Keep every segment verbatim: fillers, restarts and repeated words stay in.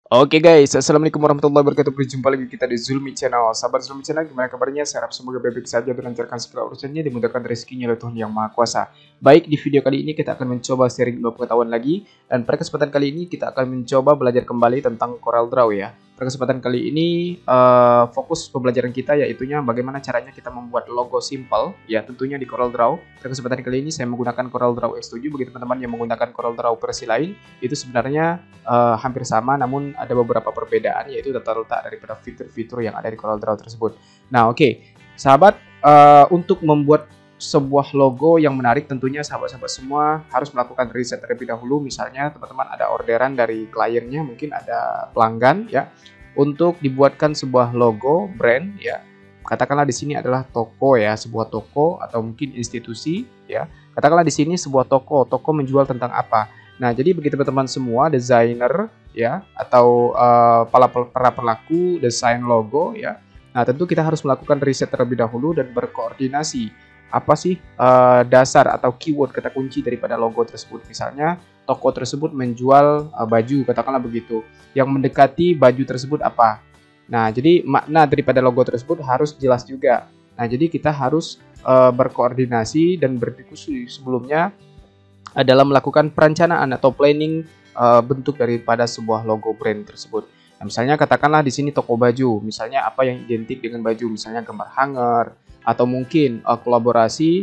Oke guys, assalamualaikum warahmatullahi wabarakatuh. Berjumpa lagi kita di Zulmi Channel. Sahabat Zulmi Channel, gimana kabarnya? Saya harap semoga baik-baik saja, dilancarkan segala urusannya, dimudahkan rezekinya oleh Tuhan Yang Maha Kuasa. Baik, di video kali ini kita akan mencoba sharing ilmu pengetahuan lagi, dan pada kesempatan kali ini kita akan mencoba belajar kembali tentang CorelDRAW ya. Pada kesempatan kali ini uh, fokus pembelajaran kita yaitunya bagaimana caranya kita membuat logo simple ya, tentunya di CorelDRAW. Pada kesempatan kali ini saya menggunakan CorelDRAW X tujuh. Bagi teman-teman yang menggunakan CorelDRAW versi lain, itu sebenarnya uh, hampir sama, namun ada beberapa perbedaan, yaitu tata letak daripada fitur-fitur yang ada di CorelDRAW tersebut. Nah, oke, okay. Sahabat, uh, untuk membuat sebuah logo yang menarik, tentunya sahabat-sahabat semua harus melakukan riset terlebih dahulu. Misalnya teman-teman ada orderan dari kliennya, mungkin ada pelanggan ya, untuk dibuatkan sebuah logo brand ya. Katakanlah di sini adalah toko ya, sebuah toko atau mungkin institusi ya. Katakanlah di sini sebuah toko, toko menjual tentang apa. Nah, jadi bagi teman-teman semua desainer ya, atau uh, para para pelaku desain logo ya. Nah, tentu kita harus melakukan riset terlebih dahulu dan berkoordinasi. Apa sih uh, dasar atau keyword kata kunci daripada logo tersebut? Misalnya toko tersebut menjual uh, baju, katakanlah begitu. Yang mendekati baju tersebut apa? Nah, jadi makna daripada logo tersebut harus jelas juga. Nah, jadi kita harus uh, berkoordinasi dan berdiskusi sebelumnya uh, dalam melakukan perencanaan atau planning uh, bentuk daripada sebuah logo brand tersebut. Nah, misalnya katakanlah di sini toko baju, misalnya apa yang identik dengan baju, misalnya gambar hanger, atau mungkin uh, kolaborasi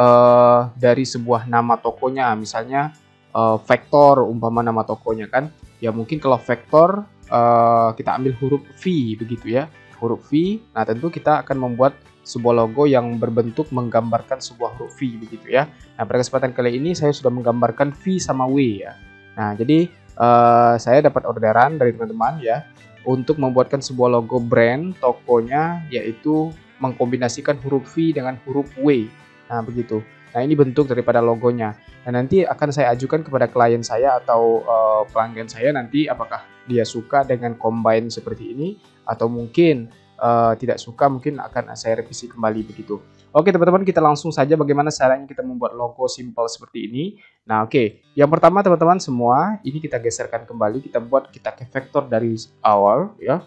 uh, dari sebuah nama tokonya, misalnya uh, Vektor umpama nama tokonya kan ya, mungkin kalau Vektor uh, kita ambil huruf V begitu ya, huruf V. Nah, tentu kita akan membuat sebuah logo yang berbentuk menggambarkan sebuah huruf V begitu ya. Nah, pada kesempatan kali ini saya sudah menggambarkan V sama W ya. Nah, jadi uh, saya dapat orderan dari teman-teman ya untuk membuatkan sebuah logo brand tokonya, yaitu mengkombinasikan huruf V dengan huruf W. Nah, begitu. Nah, ini bentuk daripada logonya. Dan nanti akan saya ajukan kepada klien saya atau uh, pelanggan saya nanti, apakah dia suka dengan combine seperti ini atau mungkin uh, tidak suka, mungkin akan saya revisi kembali begitu. Oke teman-teman, kita langsung saja bagaimana caranya kita membuat logo simple seperti ini. Nah, oke. Yang pertama teman-teman semua, ini kita geserkan kembali, kita buat kita ke vektor dari awal ya.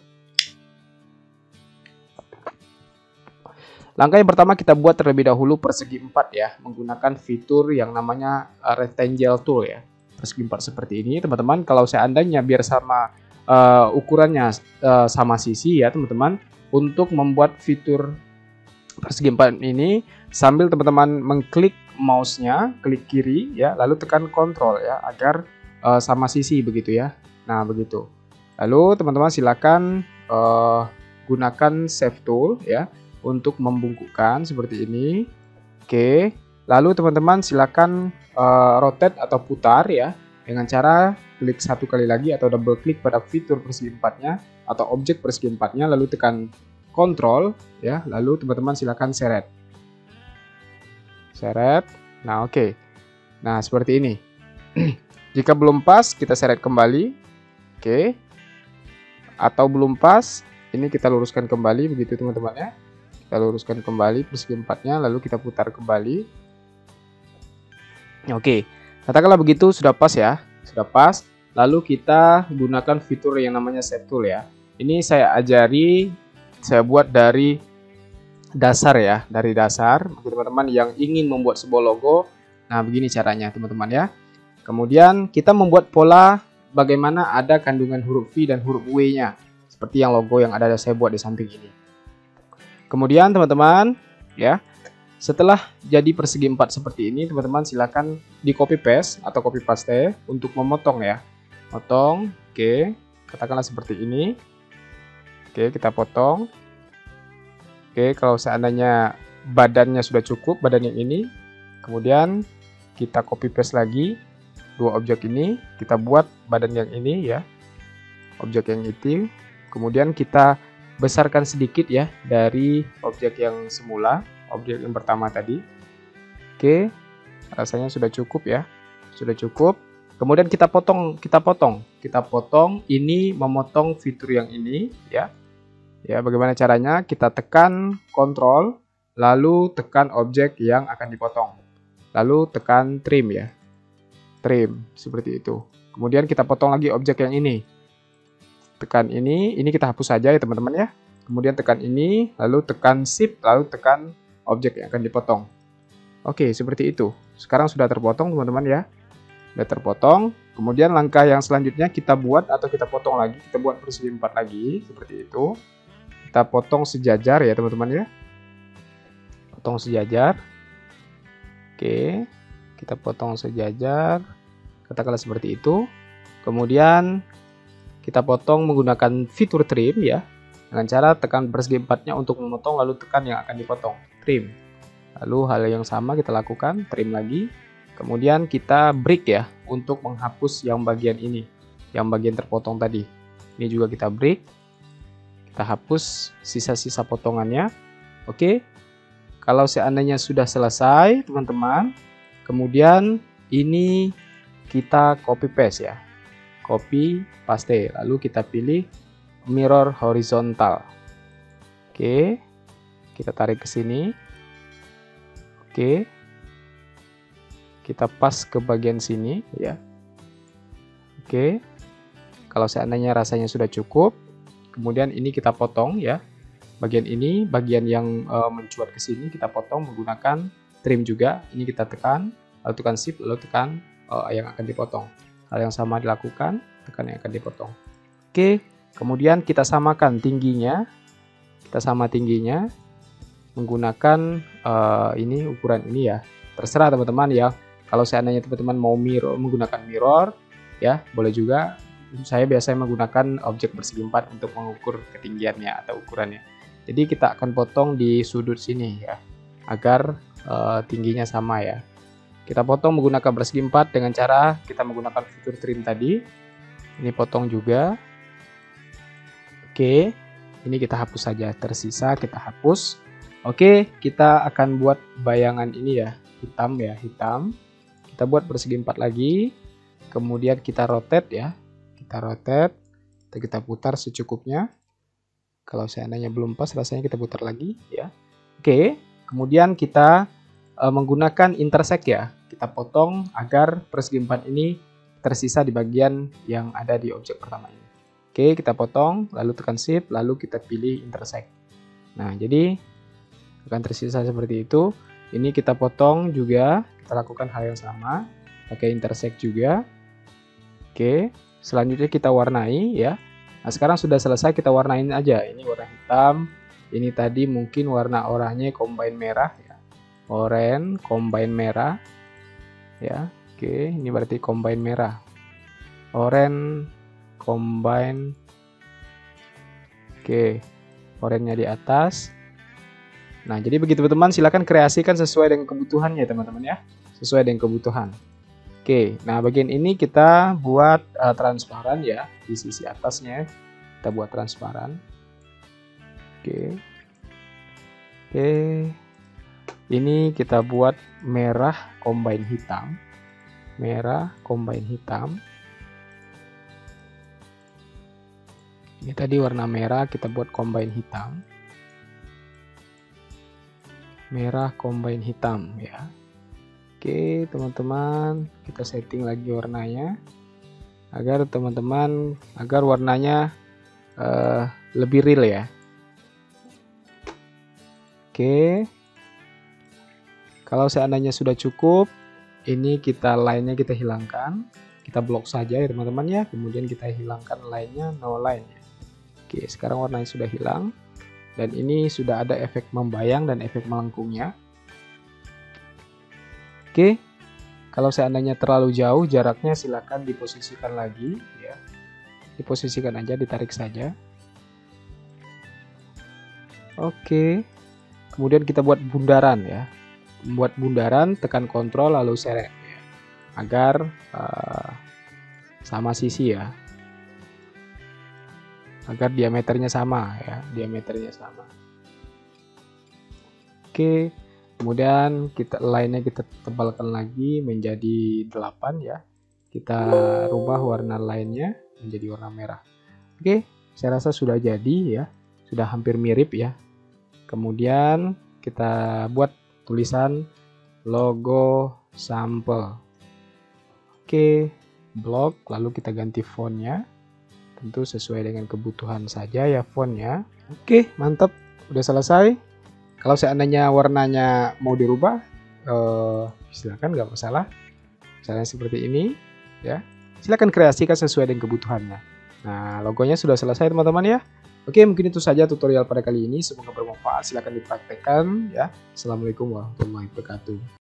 Langkah yang pertama kita buat terlebih dahulu persegi empat ya, menggunakan fitur yang namanya rectangle tool ya. Persegi empat seperti ini teman-teman. Kalau seandainya biar sama uh, ukurannya uh, sama sisi ya teman-teman, untuk membuat fitur persegi empat ini sambil teman-teman mengklik mouse-nya, klik kiri ya, lalu tekan kontrol ya, agar uh, sama sisi begitu ya. Nah, begitu. Lalu teman-teman silakan uh, gunakan save tool ya untuk membungkukkan seperti ini. Oke, lalu teman-teman silakan uh, rotate atau putar ya, dengan cara klik satu kali lagi atau double klik pada fitur persegi empatnya atau objek persegi empatnya, lalu tekan kontrol ya, lalu teman-teman silakan seret seret. Nah, oke. Nah, seperti ini. Jika belum pas, kita seret kembali. Oke, atau belum pas, ini kita luruskan kembali begitu teman-teman ya. Kita luruskan kembali persegi empatnya, lalu kita putar kembali. Oke, katakanlah begitu sudah pas ya, sudah pas. Lalu kita gunakan fitur yang namanya Shape Tool ya. Ini saya ajari, saya buat dari dasar ya, dari dasar. Bagi teman-teman yang ingin membuat sebuah logo, nah begini caranya teman-teman ya. Kemudian kita membuat pola bagaimana ada kandungan huruf V dan huruf W-nya, seperti yang logo yang ada saya buat di samping ini. Kemudian teman-teman ya, setelah jadi persegi empat seperti ini, teman-teman silakan di copy paste atau copy paste untuk memotong ya. Potong, oke, katakanlah seperti ini. Oke, kita potong. Oke, kalau seandainya badannya sudah cukup, badan yang ini, kemudian kita copy paste lagi dua objek ini, kita buat badan yang ini ya, objek yang itu. Kemudian kita besarkan sedikit ya dari objek yang semula, objek yang pertama tadi. Oke, rasanya sudah cukup ya, sudah cukup. Kemudian kita potong, kita potong, kita potong. Ini memotong fitur yang ini ya. Ya, bagaimana caranya? Kita tekan kontrol, lalu tekan objek yang akan dipotong, lalu tekan trim ya, trim seperti itu. Kemudian kita potong lagi objek yang ini. tekan ini, ini kita hapus saja ya teman-teman ya. Kemudian tekan ini, lalu tekan shift, lalu tekan objek yang akan dipotong. Oke, seperti itu. Sekarang sudah terpotong teman-teman ya. Sudah terpotong. Kemudian langkah yang selanjutnya kita buat atau kita potong lagi. Kita buat persegi empat lagi, seperti itu. Kita potong sejajar ya teman-teman ya. Potong sejajar. Oke, kita potong sejajar. Katakanlah seperti itu. Kemudian kita potong menggunakan fitur trim ya. Dengan cara tekan persegi empatnya untuk memotong, lalu tekan yang akan dipotong, trim. Lalu hal yang sama kita lakukan, trim lagi. Kemudian kita break ya, untuk menghapus yang bagian ini, yang bagian terpotong tadi. Ini juga kita break. Kita hapus sisa-sisa potongannya. Oke. Kalau seandainya sudah selesai, teman-teman. Kemudian ini kita copy paste ya. Copy, paste. Lalu kita pilih mirror horizontal. Oke, kita tarik ke sini. Oke, kita pas ke bagian sini ya. Oke, kalau seandainya rasanya sudah cukup, kemudian ini kita potong ya. Bagian ini, bagian yang e, mencuat ke sini kita potong menggunakan trim juga. Ini kita tekan, lalu tekan shift, lalu tekan e, yang akan dipotong. Hal yang sama dilakukan, tekan yang akan dipotong. Oke. Kemudian kita samakan tingginya, kita sama tingginya menggunakan uh, ini ukuran ini ya. Terserah teman-teman ya. Kalau seandainya teman-teman mau mirror, menggunakan mirror, ya boleh juga. Saya biasanya menggunakan objek persegi empat untuk mengukur ketinggiannya atau ukurannya. Jadi kita akan potong di sudut sini ya, agar uh, tingginya sama ya. Kita potong menggunakan persegi empat dengan cara kita menggunakan fitur trim tadi. Ini potong juga. Oke, ini kita hapus saja, tersisa kita hapus. Oke, kita akan buat bayangan ini ya, hitam ya, hitam. Kita buat persegi empat lagi, kemudian kita rotate ya, kita rotate, kita putar secukupnya. Kalau seandainya belum pas, rasanya kita putar lagi ya. Oke, kemudian kita e, menggunakan intersect ya, kita potong agar persegi empat ini tersisa di bagian yang ada di objek pertama ini. Oke, kita potong, lalu tekan shift, lalu kita pilih intersect. Nah, jadi akan tersisa seperti itu. Ini kita potong juga, kita lakukan hal yang sama, pakai intersect juga. Oke, selanjutnya kita warnai ya. Nah, sekarang sudah selesai, kita warnain aja. Ini warna hitam, ini tadi mungkin warna oranye combine merah ya. Oranye combine merah ya. Oke, ini berarti combine merah. Oranye combine. Oke, oranye di atas. Nah, jadi begitu teman-teman, silakan kreasikan sesuai dengan kebutuhannya teman-teman ya, sesuai dengan kebutuhan. Oke, nah bagian ini kita buat uh, transparan ya, di sisi atasnya kita buat transparan. Oke, oke, ini kita buat merah combine hitam, merah combine hitam. Ini tadi warna merah, kita buat combine hitam. Merah combine hitam ya. Oke teman-teman, kita setting lagi warnanya agar teman-teman agar warnanya uh, lebih real ya. Oke, kalau seandainya sudah cukup, ini kita line-nya kita hilangkan, kita blok saja ya teman-teman ya. Kemudian kita hilangkan line-nya, no line ya. Oke, sekarang warnanya sudah hilang dan ini sudah ada efek membayang dan efek melengkungnya. Oke, kalau seandainya terlalu jauh jaraknya silakan diposisikan lagi ya. Diposisikan aja, ditarik saja. Oke. Kemudian kita buat bundaran ya. Membuat bundaran, tekan kontrol lalu seret ya. Agar uh, sama sisi ya. Agar diameternya sama ya, diameternya sama. Oke. Kemudian kita line-nya kita tebalkan lagi menjadi delapan ya. Kita rubah warna line-nya menjadi warna merah. Oke, saya rasa sudah jadi ya. Sudah hampir mirip ya. Kemudian kita buat tulisan logo sampel. Oke, blok, lalu kita ganti fontnya. Kita tentu sesuai dengan kebutuhan saja ya fontnya. Oke, mantap, udah selesai. Kalau seandainya warnanya mau dirubah, eh, silakan, nggak masalah. Misalnya seperti ini, ya. Silakan kreasikan sesuai dengan kebutuhannya. Nah, logonya sudah selesai teman-teman ya. Oke, mungkin itu saja tutorial pada kali ini. Semoga bermanfaat. Silakan dipraktekkan ya. Assalamualaikum warahmatullahi wabarakatuh.